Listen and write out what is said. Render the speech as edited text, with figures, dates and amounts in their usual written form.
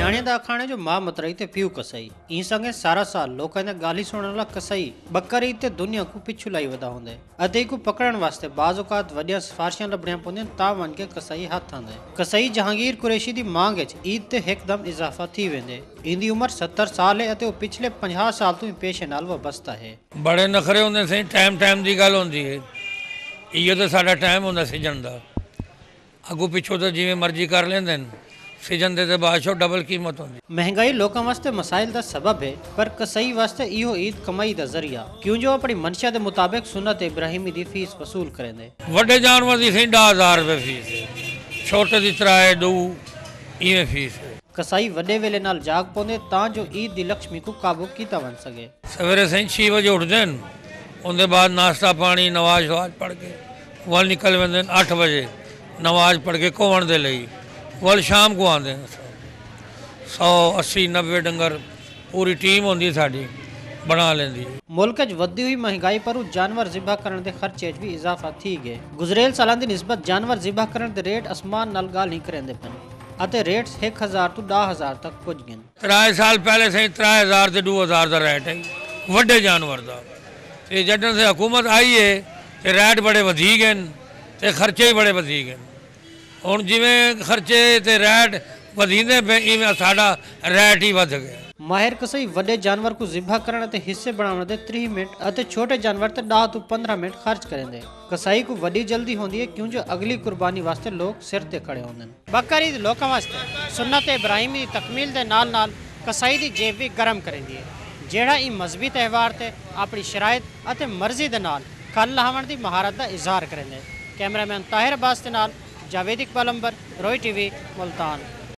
ਸਿਆਣੇ ਦਾ ਅਖਾਣਾ ਜੋ ਮਾਂ ਮਤਰਈ ਤੇ ਪਿਓ ਕਸਾਈ ਇਹ ਸੰਗੇ ਸਾਰਾ ਸਾਲ ਲੋਕਾਂ ਨੇ ਗਾਲੀ ਸੁਣਨ ਵਾਲਾ ਕਸਾਈ ਬੱਕਰੀ ਤੇ ਦੁਨੀਆ ਨੂੰ ਪਿੱਛੂ ਲਾਈ ਵਦਾ ਹੁੰਦੇ ਅਤੇ ਕੋ ਪਕੜਨ ਵਾਸਤੇ ਬਾਜ਼ ਔਕਾਤ ਵੱਡੀਆਂ ਸਿਫਾਰਸ਼ਾਂ ਲੱਭਣੀਆਂ ਪੈਂਦੀਆਂ ਤਾਂ ਬਣ ਕੇ ਕਸਾਈ ਹੱਥ ਆਉਂਦੇ ਕਸਾਈ ਜਹਾਂਗੀਰ ਕੁਰੈਸ਼ੀ ਦੀ ਮੰਗ ਵਿੱਚ ਈਦ ਤੇ ਇੱਕਦਮ ਇਜ਼ਾਫਾ ਥੀ वेंदे इंदी उम्र 70 साल है ਅਤੇ ਉਹ ਪਿਛਲੇ 50 ਸਾਲ ਤੋਂ ਪੇਸ਼ੇ ਨਾਲ ਵਬਸਤਾ ਹੈ ਬੜੇ ਨਖਰੇ ਹੁੰਦੇ ਸੀ ਟਾਈਮ ਦੀ ਗੱਲ ਹੁੰਦੀ ਹੈ ਇਹ ਤਾਂ ਸਾਡਾ ਟਾਈਮ ਹੁੰਦਾ ਸੀਜ਼ਨ ਦਾ ਅੱਗੋਂ ਪਿੱਛੋਂ ਤਾਂ ਜਿਵੇਂ ਮਰਜ਼ੀ ਕਰ ਲੈਂਦੇ ਨੇ सीजन दे बादशाह डबल कीमत होंदी महंगाई लोगों वास्ते मसाइल का सबब है पर कसई वास्ते इहो ईद कमाई का जरिया क्यों जो अपनी मंशा के मुताबिक सुन्नत इब्राहिमी दी फीस वसूल करेंदे वड्डे जानवर दी 10,000 रुपए फीस है छोटे दी 3-2 इवें फीस है कसाई वड्डे वेले नाल जाग पौंदे तां जो ईद दी लक्ष्मी को काबू कीता बन सके सवेरे सही 6 बजे उठदे उनके बाद नाश्ता पानी नमाज पढ़ के वल निकल वेंदे 8 बजे नमाज पढ़ के घुमण दे लई वल शाम को आते 100-80-90 डंगर पूरी टीम होंदी साडी बना लेंदी मुल्क च वधी हुई महंगाई पर जानवर ज़िबा करने के खर्चे भी इजाफा थी गए गुजरेल सालां दी निस्बत जानवर ज़िबा करने के रेट आसमान नाल गाल नहीं करेंदे पन अते रेट 1,000 तो 10,000 तक पुज गए 3 साल पहले से 3,000 ते 2,000 दा रेट है वड्डे जानवर दा ते जदों से हुकूमत आई है ते रेट बड़े वधी गए ते खर्चे भी बड़े वधी गए ਹੁਣ ਜਿਵੇਂ ਖਰਚੇ ਤੇ ਰੈਟ ਵਧੀਂਦੇ ਪਏ ਇਵੇਂ ਸਾਡਾ ਰੈਟ ਹੀ ਵਧ ਗਿਆ ਮਾਹਿਰ ਕਸਾਈ ਵੱਡੇ ਜਾਨਵਰ ਨੂੰ ਜ਼ਿਬਾ ਕਰਨ ਅਤੇ ਹਿੱਸੇ ਬਣਾਉਣ ਦੇ 30 ਮਿੰਟ ਅਤੇ ਛੋਟੇ ਜਾਨਵਰ ਤੇ 10 ਤੋਂ 15 ਮਿੰਟ ਖਰਚ ਕਰਦੇ ਕਸਾਈ ਨੂੰ ਵੱਡੀ ਜਲਦੀ ਹੁੰਦੀ ਹੈ ਕਿਉਂ ਜੋ ਅਗਲੀ ਕੁਰਬਾਨੀ ਵਾਸਤੇ ਲੋਕ ਸਿਰ ਤੇ ਖੜੇ ਹੁੰਦੇ ਨੇ ਬੱਕਰੀ ਦੇ ਲੋਕਾਂ ਵਾਸਤੇ ਸੁਨਨਤ ਇਬਰਾਹਿਮੀ ਦੀ ਤਕਮੀਲ ਦੇ ਨਾਲ ਕਸਾਈ ਦੀ ਜੇਬ ਵੀ ਗਰਮ ਕਰਦੀ ਹੈ ਜਿਹੜਾ ਇਹ ਮਜ਼ਹਬੀ ਤਿਉਹਾਰ ਤੇ ਆਪਣੀ ਸ਼ਰਾਇਤ ਅਤੇ ਮਰਜ਼ੀ ਦੇ ਨਾਲ ਖਲ ਲਾਹਵਣ ਦੀ ਮਹਾਰਤ ਦਾ ਇਜ਼ਹਾਰ ਕਰਦੇ ਕੈਮਰਾਮੈਨ ਤਾਹਿਰ ਅब्बास ਦੇ ਨਾਲ जावेद इकबाल अंबर रोई टीवी मुल्तान।